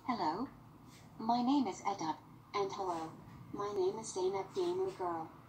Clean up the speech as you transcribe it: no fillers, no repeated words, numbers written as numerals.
Hello, my name is Edab, and hello, my name is Zainab Gamer Girl.